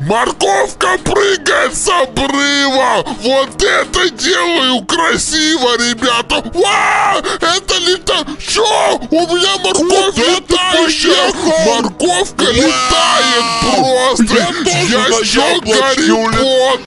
Морковка прыгает с обрыва. Вот это делаю красиво, ребята. Вау! Это летает. Что? У меня морковь летающая. Морковка летает просто. Я что, Гарри Поттер?